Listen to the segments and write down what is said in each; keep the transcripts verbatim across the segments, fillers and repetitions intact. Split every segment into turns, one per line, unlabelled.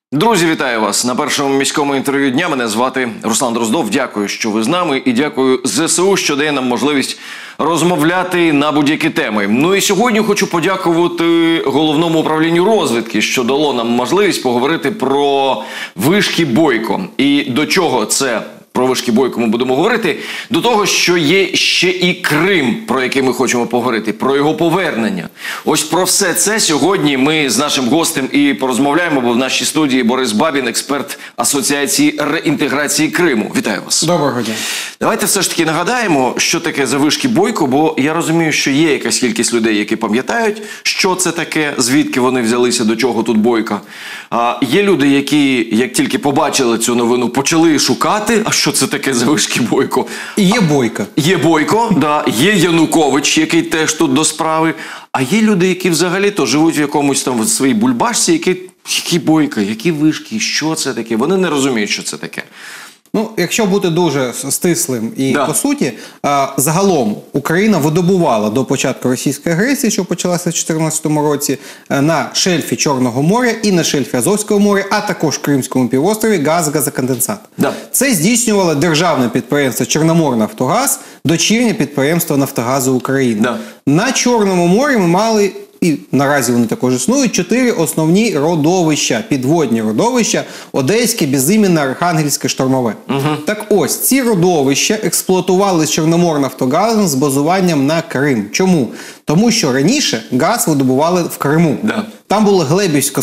Друзі, вітаю вас на першому міському інтерв'ю дня. Мене звати Руслан Дроздов. Дякую, що ви з нами, і дякую ЗСУ, що дає нам можливість розмовляти на будь-які теми. Ну і сьогодні хочу подякувати Головному управлінню розвідки, що дало нам можливість поговорити про вишки Бойко. І до чого це? Про вишки Бойко ми будемо говорити. До того, що є ще і Крим, про який ми хочемо поговорити, про його повернення. Ось про все це сьогодні ми з нашим гостем і порозмовляємо, бо в нашій студії Борис Бабін, експерт Асоціації реінтеграції Криму. Вітаю вас.
Доброго дня.
Давайте все ж таки нагадаємо, що таке за вишки Бойко, бо я розумію, що є якась кількість людей, які пам'ятають, що це таке, звідки вони взялися, до чого тут Бойко. А є люди, які, як тільки побачили цю новину, почали шукати, а що це таке за вишки Бойко.
І є Бойко.
Є Бойко, да, є Янукович, який теж тут до справи. А є люди, які взагалі-то живуть в якомусь там в своїй бульбашці, які, які Бойко, які вишки, що це таке. Вони не розуміють, що це таке.
Ну, якщо бути дуже стислим і
да.
по суті, загалом Україна видобувала до початку російської агресії, що почалася в дві тисячі чотирнадцятому році, на шельфі Чорного моря і на шельфі Азовського моря, а також Кримському півострові газ, газоконденсат.
Да.
Це здійснювало державне підприємство Чорноморнафтогаз, дочірнє підприємство Нафтогазу України. Да. На Чорному морі ми мали, і наразі вони також існують, чотири основні родовища, підводні родовища: Одеське, Безіменне, Архангельське, Штормове. Угу. Так ось, ці родовища експлуатували Чорноморнафтогазом з базуванням на Крим. Чому? Тому що раніше газ видобували в Криму. Да. Там було Глебівське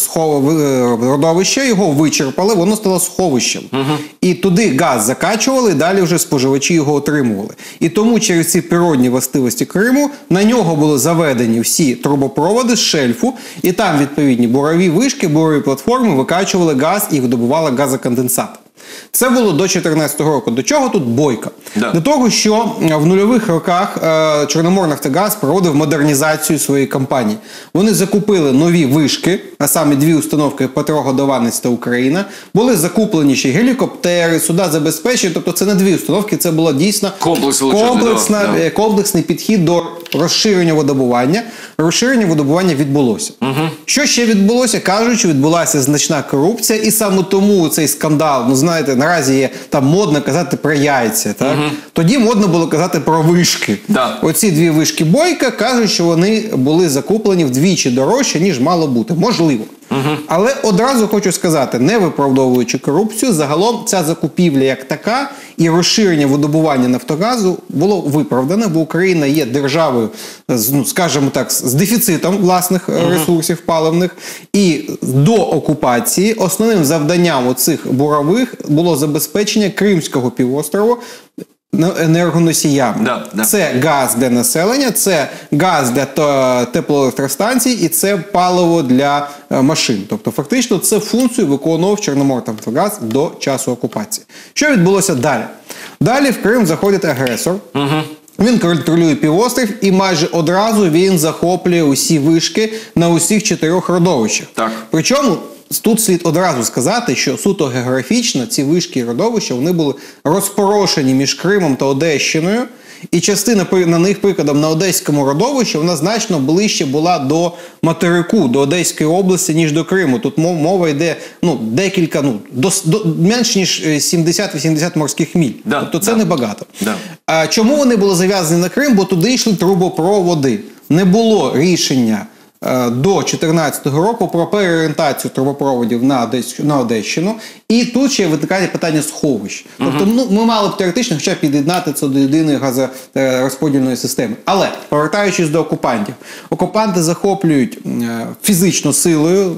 родовище, його вичерпали, воно стало сховищем. Угу. І туди газ закачували, і далі вже споживачі його отримували. І тому через ці природні властивості Криму на нього були заведені всі трубопроводи з шельфу, і там відповідні бурові вишки, бурові платформи викачували газ і видобували газоконденсат. Це було до дві тисячі чотирнадцятого року. До чого тут Бойко? Да. До того, що в нульових роках е, Чорноморнафтогаз проводив модернізацію своєї компанії. Вони закупили нові вишки, а саме дві установки Петрогодованець та Україна. Були закуплені ще гелікоптери, суда забезпечення. Тобто це не дві установки, це було дійсно
Комплекс
комплексна,
да.
комплексний підхід до розширення видобування. Розширення видобування відбулося. Угу. Що ще відбулося? Кажуть, що відбулася значна корупція, і саме тому цей скандал, ну знаєте, наразі є там модно казати про яйця, так? Угу. Тоді модно було казати про вишки. Да. Оці дві вишки Бойко кажуть, що вони були закуплені вдвічі дорожче, ніж мало бути. Можливо. Угу. Але одразу хочу сказати, не виправдовуючи корупцію, загалом ця закупівля як така і розширення видобування Нафтогазу було виправдане, бо Україна є державою, ну, скажімо так, з дефіцитом власних угу. ресурсів паливних. І до окупації основним завданням оцих бурових було забезпечення Кримського півострову енергоносіями. Да, да. Це газ для населення, це газ для теплоелектростанцій і це паливо для машин. Тобто фактично це функцію виконував Чорноморнафтогаз до часу окупації. Що відбулося далі? Далі в Крим заходить агресор. Угу. Він контролює півострів і майже одразу він захоплює усі вишки на усіх чотирьох родовищах. Так. Причому тут слід одразу сказати, що суто географічно ці вишки і родовища вони були розпорошені між Кримом та Одещиною. І частина на них, прикладом, на Одеському родовищі, вона значно ближче була до материку, до Одеської області, ніж до Криму. Тут мова йде ну, декілька, ну, до, до, менш ніж сімдесят-вісімдесят морських міль. Да, тобто це да. небагато. Да. А чому вони були зав'язані на Крим? Бо туди йшли трубопроводи. Не було рішення до дві тисячі чотирнадцятого року про переорієнтацію трубопроводів на, Одесь, на Одещину. І тут ще виникає питання сховищ. Угу. Тобто ну, ми мали б теоретично хоча б під'єднати це до єдиної газорозподільної системи. Але, повертаючись до окупантів, окупанти захоплюють фізично силою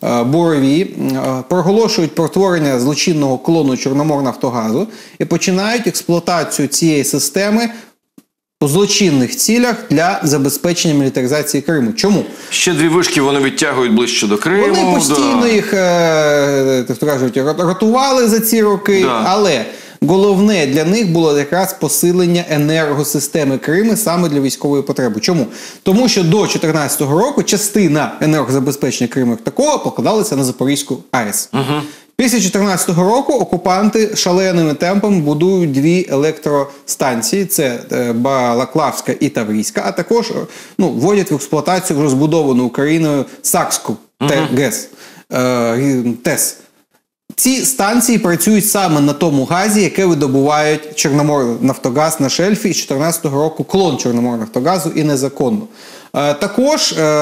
бурові, проголошують про створення злочинного клону Чорноморнафтогазу і починають експлуатацію цієї системи у злочинних цілях для забезпечення мілітаризації Криму. Чому?
Ще дві вишки вони відтягують ближче до Криму.
Вони постійно да. їх, так кажуть, ротували за ці роки, да. але головне для них було якраз посилення енергосистеми Криму саме для військової потреби. Чому? Тому що до дві тисячі чотирнадцятого року частина енергозабезпечення Криму як такого покладалася на Запорізьку АЕС. Угу. Після дві тисячі чотирнадцятого року окупанти шаленими темпами будують дві електростанції, це Балаклавська і Таврійська, а також ну, вводять в експлуатацію розбудовану Україною Сакську ТЕС. Ці станції працюють саме на тому газі, яке видобувають Чорноморнафтогаз на шельфі, і з дві тисячі чотирнадцятого року клон Чорноморнафтогазу, і незаконно. Е, також е,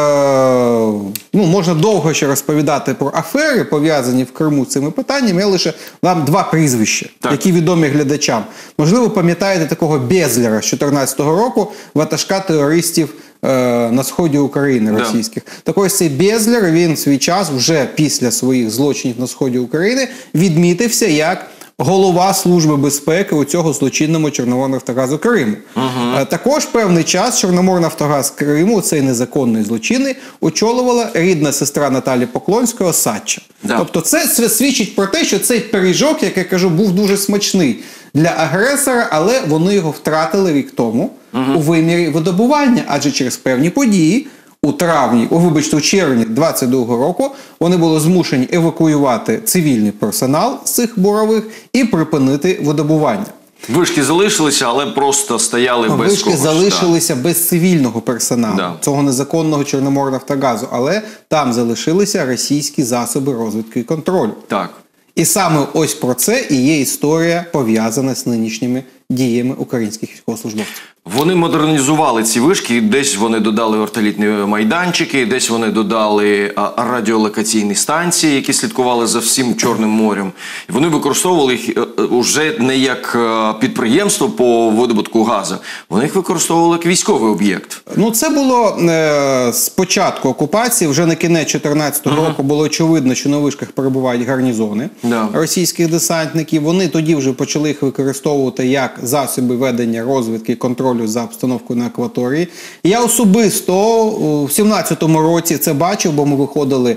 ну, можна довго ще розповідати про афери, пов'язані в Криму з цими питаннями. Я лише вам два прізвища,
так.
які відомі глядачам. Можливо, пам'ятаєте такого Безлера з дві тисячі чотирнадцятого року, ватажка терористів е, на сході України російських. Да. Так ось цей Безлер, він в свій час, вже після своїх злочинів на сході України, відмітився як голова Служби безпеки у цього злочинному Чорноморнафтогазу Криму. Угу. Також певний час Чорноморнафтогаз Криму, цей незаконний злочинний, очолювала рідна сестра Наталі Поклонської Осадча. Да. Тобто це свідчить про те, що цей пиріжок, як я кажу, був дуже смачний для агресора, але вони його втратили рік тому угу. у вимірі видобування, адже через певні події у травні, о, вибачте, у червні двадцять другого року вони були змушені евакуювати цивільний персонал з цих бурових і припинити видобування.
Вишки залишилися, але просто стояли без когось.
Вишки залишилися да. без цивільного персоналу, да. цього незаконного Чорноморнафтогазу, але там залишилися російські засоби розвідки і контролю.
Так.
І саме ось про це і є історія, пов'язана з нинішніми діями українських військовослужбовців.
Вони модернізували ці вишки, десь вони додали вертолітні майданчики, десь вони додали а, радіолокаційні станції, які слідкували за всім Чорним морем. І вони використовували їх вже не як підприємство по видобутку газу, вони їх використовували як військовий об'єкт.
Ну, це було е, з початку окупації, вже на кінець дві тисячі чотирнадцятого uh-huh. року було очевидно, що на вишках перебувають гарнізони yeah. російських десантників. Вони тоді вже почали їх використовувати як засоби ведення розвідки і контролю за обстановкою на акваторії. Я особисто у сімнадцятому році це бачив, бо ми виходили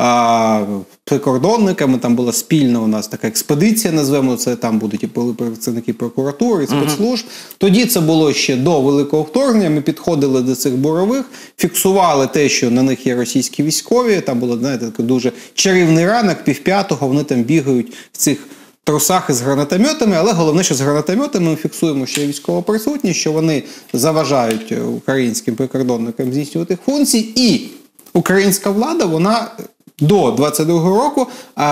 а, прикордонниками, там була спільна у нас така експедиція, назвемо це, там будуть і працівники прокуратури, і спецслужб. Uh-huh. Тоді це було ще до великого вторгнення, ми підходили до цих бурових, фіксували те, що на них є російські військові, там було, знаєте, такий дуже чарівний ранок, півп'ятого, вони там бігають в цих трусах із гранатометами, але головне, що з гранатометами ми фіксуємо, що є військова присутність, що вони заважають українським прикордонникам здійснювати функції, і українська влада, вона до двадцять другого року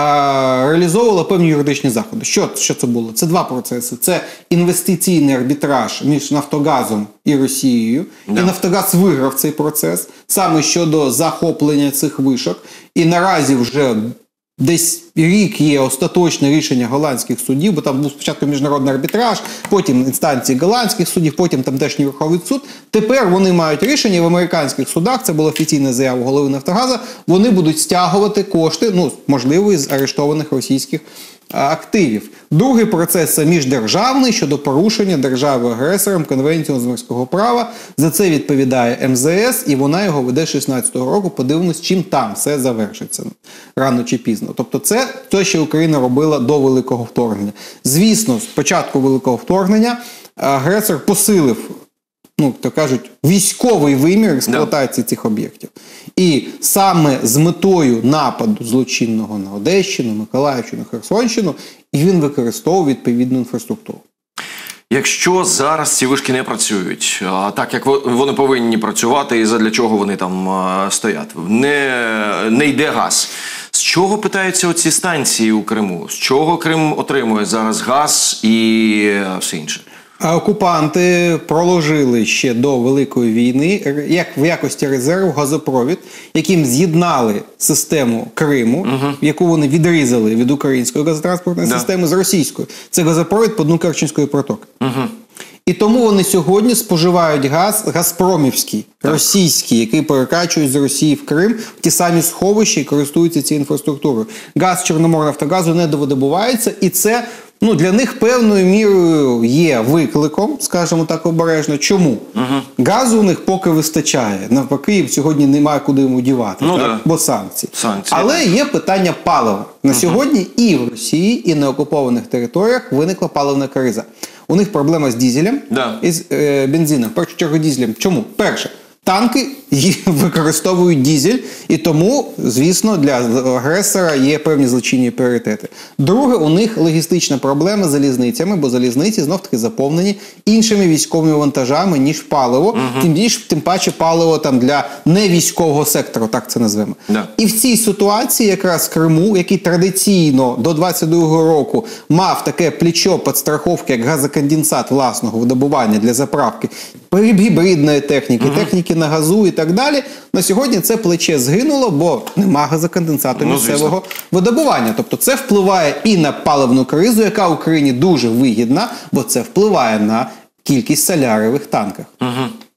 а, реалізовувала певні юридичні заходи. Що, що це було? Це два процеси. Це інвестиційний арбітраж між Нафтогазом і Росією. Да. І Нафтогаз виграв цей процес саме щодо захоплення цих вишок. І наразі вже десь рік є остаточне рішення голландських судів, бо там був спочатку міжнародний арбітраж, потім інстанції голландських судів, потім тамтешній Верховний суд. Тепер вони мають рішення в американських судах, це була офіційна заява голови Нафтогаза, вони будуть стягувати кошти, ну, можливо, із арештованих російських активів. Другий процес – це міждержавний щодо порушення держави-агресором Конвенції з морського права. За це відповідає ем зе ес, і вона його веде з шістнадцятого року. Подивимось, чим там все завершиться рано чи пізно. Тобто це те, що Україна робила до великого вторгнення. Звісно, з початку великого вторгнення агресор посилив, ну, то кажуть, військовий вимір експлуатації цих об'єктів. І саме з метою нападу злочинного на Одещину, Миколаївщину, Херсонщину, і він використовував відповідну інфраструктуру.
Якщо зараз ці вишки не працюють, так як вони повинні працювати, і задля чого вони там стоять, не, не йде газ. З чого питаються оці станції у Криму? З чого Крим отримує зараз газ і все інше?
А окупанти проложили ще до Великої війни, як в якості резерву, газопровід, яким з'єднали систему Криму, uh-huh. яку вони відрізали від української газотранспортної да. системи з російською. Це газопровід по дну Керченської протоки. Uh-huh. І тому вони сьогодні споживають газ газпромівський, так. російський, який перекачують з Росії в Крим в ті самі сховища і користуються цією інфраструктурою. Газ Чорноморнафтогазу не видобувається, і це, ну, для них певною мірою є викликом, скажімо так обережно. Чому? Угу. Газу у них поки вистачає. Навпаки, сьогодні немає куди йому дівати, ну, да. бо санкції. санкції. Але є питання палива. На угу. сьогодні і в Росії, і на окупованих територіях виникла паливна криза. У них проблема з дізелем, да. і з е, бензином. В першу чергу дізелем. Чому? Перше, танки використовують дізель, і тому, звісно, для агресора є певні злочинні пріоритети. Друге, у них логістична проблема з залізницями, бо залізниці знов-таки заповнені іншими військовими вантажами, ніж паливо, угу. тим більше, тим паче паливо там для невійськового сектору, так це назвемо.
Да.
І в цій ситуації якраз Криму, який традиційно до двадцять другого року мав таке плечо підстраховки, як газоконденсат власного видобування для заправки, гібридної техніки, угу. техніки на газу і так далі, на сьогодні це плече згинуло, бо нема газоконденсату
ну,
місцевого видобування. Тобто це впливає і на паливну кризу, яка Україні дуже вигідна, бо це впливає на кількість солярових танків.
Угу.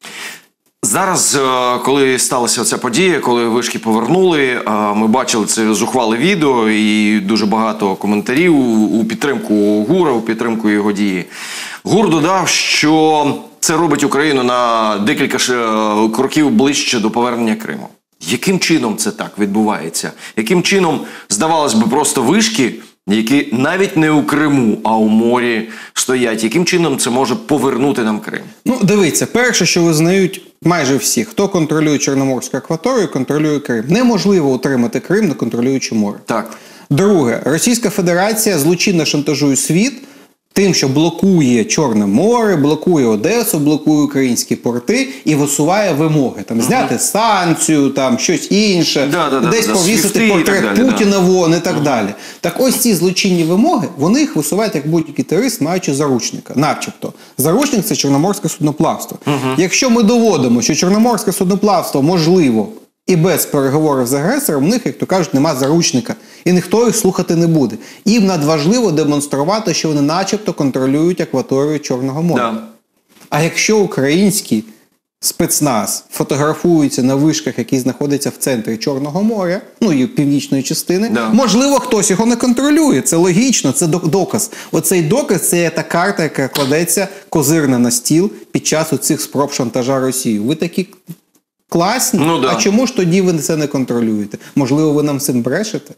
Зараз, коли сталася ця подія, коли вишки повернули, ми бачили це зухвале відео і дуже багато коментарів у підтримку ГУРа, у підтримку його дії. ГУР додав, що це робить Україну на декілька кроків ближче до повернення Криму. Яким чином це так відбувається? Яким чином, здавалось би, просто вишки, які навіть не у Криму, а у морі стоять, яким чином це може повернути нам Крим?
Ну, дивіться, перше, що визнають майже всі, хто контролює Чорноморську акваторію, контролює Крим. Неможливо утримати Крим, не контролюючи море.
Так.
Друге, Російська Федерація злочинно шантажує світ тим, що блокує Чорне море, блокує Одесу, блокує українські порти і висуває вимоги. Там, зняти санкцію, там, щось інше,
да, да,
десь
да,
повісити
да,
портрет
далі,
Путіна
да.
вон і так uh-huh. далі. Так ось ці злочинні вимоги, вони їх висувають як будь-який терорист, маючи заручника. Начебто. Заручник – це чорноморське судноплавство. Uh-huh. Якщо ми доводимо, що чорноморське судноплавство можливо і без переговорів з агресором, в них, як то кажуть, нема заручника. І ніхто їх слухати не буде. Їм надважливо демонструвати, що вони начебто контролюють акваторію Чорного моря.
Да.
А якщо український спецназ фотографується на вишках, які знаходяться в центрі Чорного моря, ну і північної частини,
да.
можливо, хтось його не контролює. Це логічно, це доказ. Оцей доказ – це та карта, яка кладеться козирна на стіл під час оцих спроб шантажа Росії. Ви такі класні,
ну, да.
а чому ж тоді ви це не контролюєте? Можливо, ви нам цим брешете?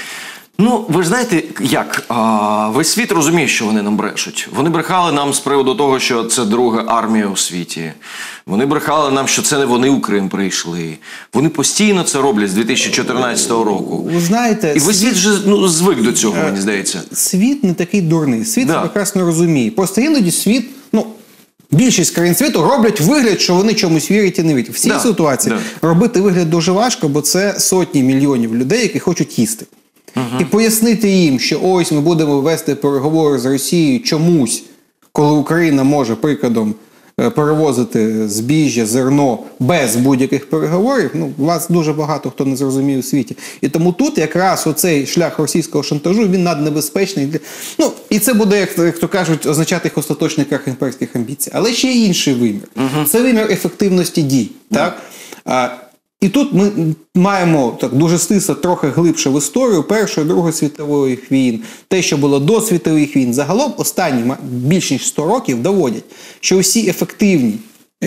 Ну, ви ж знаєте, як? А, весь світ розуміє, що вони нам брешуть. Вони брехали нам з приводу того, що це друга армія у світі. Вони брехали нам, що це не вони у Крим прийшли. Вони постійно це роблять з дві тисячі чотирнадцятого року.
Ви знаєте,
і весь світ вже ну, звик до цього, мені здається.
Світ не такий дурний. Світ
да.
прекрасно розуміє. Просто іноді світ, ну, більшість країн світу роблять вигляд, що вони чомусь вірять і не вірять. В цій
да.
ситуації да. робити вигляд дуже важко, бо це сотні мільйонів людей, які хочуть їсти. Uh-huh. І пояснити їм, що ось ми будемо вести переговори з Росією чомусь, коли Україна може, прикладом, перевозити збіжжя, зерно без будь-яких переговорів, ну, вас дуже багато хто не зрозуміє у світі. І тому тут якраз оцей шлях російського шантажу, він наднебезпечний. Ну, і це буде, як, як то кажуть, означати їх остаточний крах імперських амбіцій. Але ще є інший вимір. Uh-huh. Це вимір ефективності дій. Uh-huh. Так? А, і тут ми маємо так дуже стиса трохи глибше в історію Першої, Другої світових війн, те, що було до світових війн. Загалом останні більш ніж сто років доводять, що усі ефективні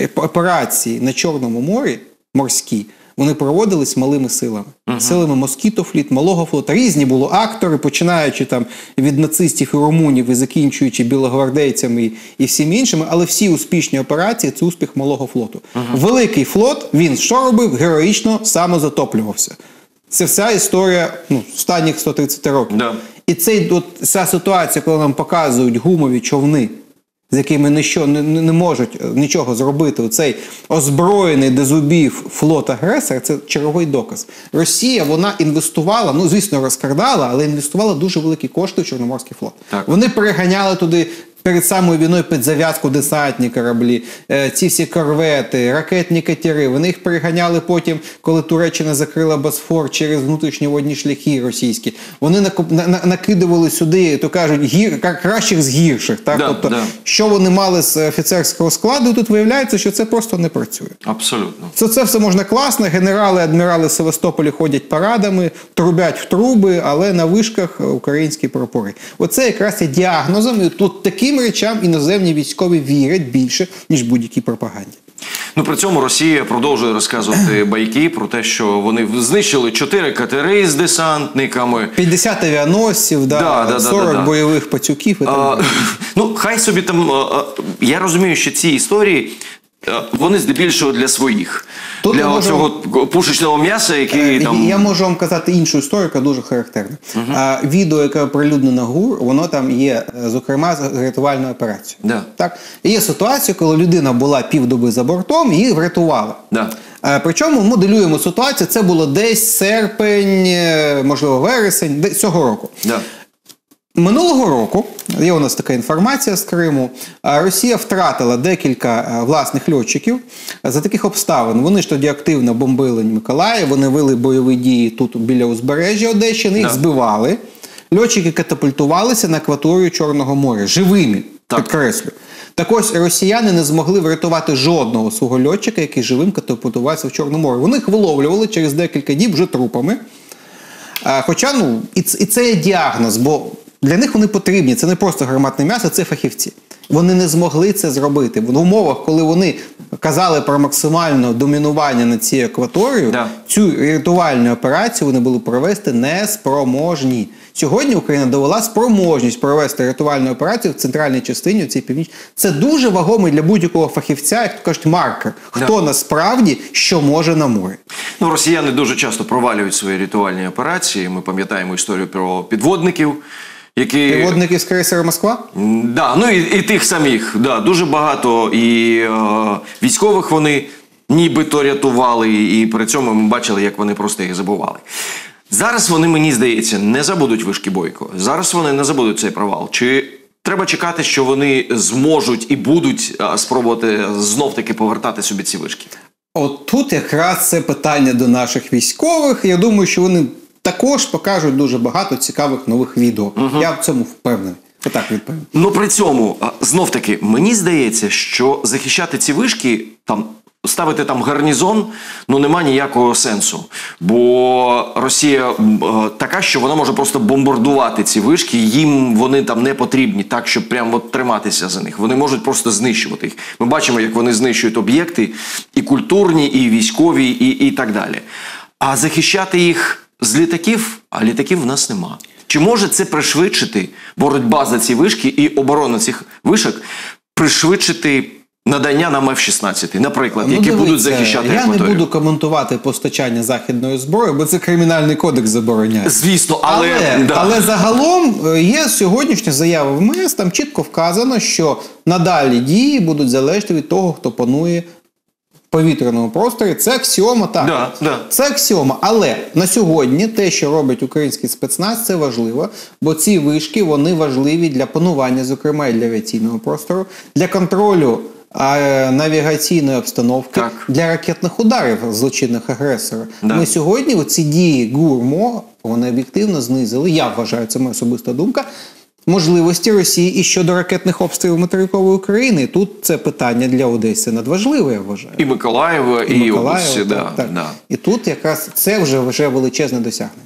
операції на Чорному морі, морські, вони проводились малими силами. Uh-huh. Силами москітофліт, малого флота. Різні були актори, починаючи там від нацистів і румунів і закінчуючи білогвардейцями і, і всім іншими, але всі успішні операції – це успіх малого флоту. Uh-huh. Великий флот, він що робив? Героїчно самозатоплювався. Це вся історія ну, останніх сто тридцять років.
Да.
І цей, от, ця ситуація, коли нам показують гумові човни, з якими ніщо, не, не можуть нічого зробити, оцей озброєний до зубів флот-агресор, це черговий доказ. Росія, вона інвестувала, ну, звісно, розкрадала, але інвестувала дуже великі кошти в Чорноморський флот. Так. Вони переганяли туди перед самою війною під зав'язку десантні кораблі, ці всі корвети, ракетні катери. Вони їх переганяли потім, коли Туреччина закрила Босфор через внутрішні водні шляхи російські. Вони накидували сюди, то кажуть, гір, кращих з гірших. Так?
Да,
тобто,
да.
що вони мали з офіцерського складу, тут виявляється, що це просто не працює.
Абсолютно.
Це, це все можна класно. Генерали, адмірали в Севастополі ходять парадами, трубять в труби, але на вишках українські прапори. Оце якраз є діагнозом. І тут таким речам іноземні військові вірять більше, ніж будь-якій пропаганді.
Ну, при цьому Росія продовжує розказувати байки про те, що вони знищили чотири катери з десантниками.
п'ятдесят авіаносців, да,
да, да,
сорок
да, да.
бойових пацюків. І
а, ну, хай собі там... Я розумію, що ці історії вони здебільшого для своїх.
Тут
для
можу...
цього пушечного м'яса, який там...
Я можу вам казати іншу історію, яка дуже характерна. Uh-huh. А, відео, яке оприлюднено ГУР, воно там є, зокрема, з рятувальною операцією.
Да.
Так? І є ситуація, коли людина була півдоби за бортом, її врятували.
Да.
А, причому моделюємо ситуацію, це було десь серпень, можливо, вересень, десь цього року.
Да.
Минулого року, є у нас така інформація з Криму, Росія втратила декілька власних льотчиків. За таких обставин вони ж тоді активно бомбили Миколаїв, вони вели бойові дії тут біля узбережжя Одещини, їх
да.
збивали. Льотчики катапультувалися на акваторію Чорного моря, живими, так. підкреслю. Так ось росіяни не змогли врятувати жодного свого льотчика, який живим катапультувався в Чорному морі. Вони їх виловлювали через декілька діб вже трупами. Хоча, ну, і це є діагноз, бо для них вони потрібні, це не просто гарматне м'ясо, це фахівці. Вони не змогли це зробити. В умовах, коли вони казали про максимальне домінування над цією акваторією, да. цю рятувальну операцію вони були провести неспроможні. Сьогодні Україна довела спроможність провести рятувальну операцію в центральній частині, в цій північній. Це дуже вагомий для будь-якого фахівця, як то кажуть, маркер. Хто да. насправді що може на морі.
Ну, росіяни дуже часто провалюють свої рятувальні операції. Ми пам'ятаємо історію про підводників. Які...
Підводники з крейсера «Москва»?
Да, ну і, і тих самих. Да, дуже багато і е, військових вони нібито рятували, і при цьому ми бачили, як вони просто їх забували. Зараз вони, мені здається, не забудуть вишки Бойко. Зараз вони не забудуть цей провал. Чи треба чекати, що вони зможуть і будуть а, спробувати знов-таки повертати собі ці вишки?
От тут якраз це питання до наших військових. Я думаю, що вони також покажуть дуже багато цікавих нових відео. Угу. Я в цьому впевнений. Отак відповім.
Ну при цьому, знов-таки, мені здається, що захищати ці вишки, там, ставити там гарнізон, ну нема ніякого сенсу. Бо Росія така, що вона може просто бомбардувати ці вишки, їм вони там не потрібні так, щоб прямо от триматися за них. Вони можуть просто знищувати їх. Ми бачимо, як вони знищують об'єкти і культурні, і військові, і, і так далі. А захищати їх з літаків, а літаків в нас нема. Чи може це пришвидшити боротьба за ці вишки і оборона цих вишок, пришвидшити надання нам еф шістнадцять, наприклад, ну, які дивіться, будуть захищати
я
акваторію?
Я не буду коментувати постачання західної зброї, бо це кримінальний кодекс забороняє.
Звісно, але...
Але,
да.
але загалом є сьогоднішня заява в ем е ес, там чітко вказано, що надалі дії будуть залежати від того, хто панує в повітряному просторі. Це аксіома, так.
Да, да.
Це аксіома. Але на сьогодні те, що робить український спецназ, це важливо, бо ці вишки, вони важливі для панування, зокрема, і для авіаційного простору, для контролю навігаційної обстановки, так. для ракетних ударів злочинних агресорів. Да. Ми сьогодні оці дії ГУР-МО, вони об'єктивно знизили, я вважаю, це моя особиста думка, можливості Росії і щодо ракетних обстрілів материкової України. Тут це питання для Одеси надважливе, я вважаю.
І Миколаєва, і, і області. Да,
так.
Да.
І тут якраз це вже, вже величезне досягнення.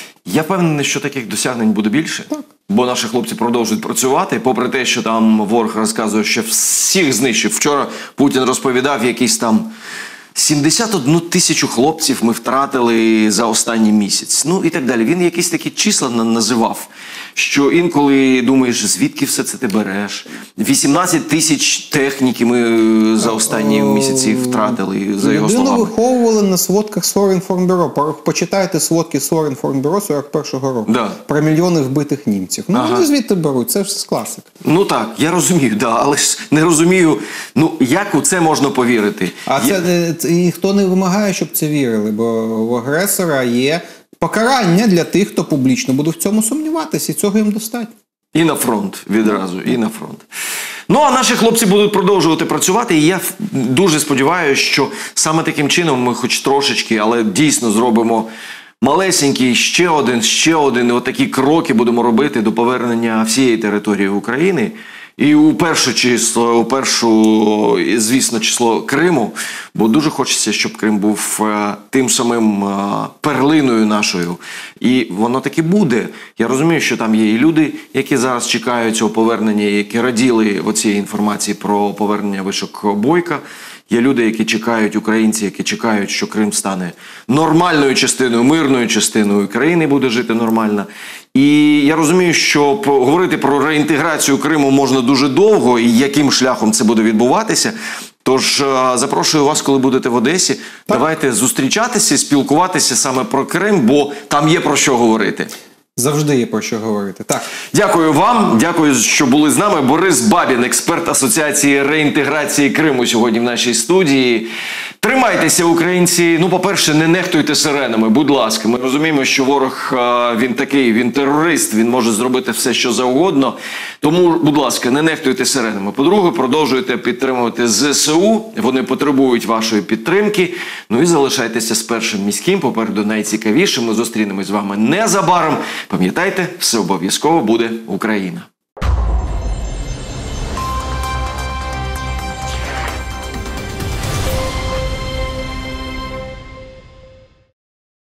Я впевнений, що таких досягнень буде більше.
Так.
Бо наші хлопці продовжують працювати, попри те, що там ворог розказує, що всіх знищив. Вчора Путін розповідав, якісь там сімдесят одну тисячу хлопців ми втратили за останній місяць. Ну і так далі. Він якісь такі числа називав, що інколи думаєш, звідки все це ти береш. вісімнадцять тисяч техніки ми за останні місяці втратили, за його словами.
Людину виховували на сводках Сорінформбюро. Почитайте сводки Сорінформбюро сорок першого року. Да. Про мільйони вбитих німців. Ну, ага. вони звідти беруть, це ж з класик.
Ну так, я розумію, да, але ж не розумію, ну як у це можна повірити.
А я... це, і ніхто не вимагає, щоб це вірили, бо в агресора є покарання для тих, хто публічно буде в цьому сумніватися, і цього їм достатньо.
І на фронт відразу, і на фронт. Ну, а наші хлопці будуть продовжувати працювати, і я дуже сподіваюся, що саме таким чином ми хоч трошечки, але дійсно зробимо малесенький, ще один, ще один, і отакі кроки будемо робити до повернення всієї території України. І у перше число, у першу, звісно, число Криму, бо дуже хочеться, щоб Крим був е, тим самим е, перлиною нашою. І воно таки буде. Я розумію, що там є і люди, які зараз чекають цього повернення, які раділи оцієї інформації про повернення вишок Бойка. Є люди, які чекають, українці, які чекають, що Крим стане нормальною частиною, мирною частиною країни, буде жити нормально. І я розумію, що говорити про реінтеграцію Криму можна дуже довго, і яким шляхом це буде відбуватися. Тож е, запрошую вас, коли будете в Одесі. Давайте зустрічатися, спілкуватися саме про Крим, бо там є про що говорити.
Завжди є про що говорити. Так.
Дякую вам, дякую, що були з нами. Борис Бабін, експерт Асоціації реінтеграції Криму, сьогодні в нашій студії. Тримайтеся, українці. Ну, по-перше, не нехтуйте сиренами, будь ласка. Ми розуміємо, що ворог, він такий, він терорист, він може зробити все, що завгодно. Тому, будь ласка, не нехтуйте сиренами. По-друге, продовжуйте підтримувати ЗСУ. Вони потребують вашої підтримки. Ну і залишайтеся з Першим міським. Попереду найцікавіше. Ми зустрінемось з вами незабаром. Пам'ятайте, все обов'язково буде Україна.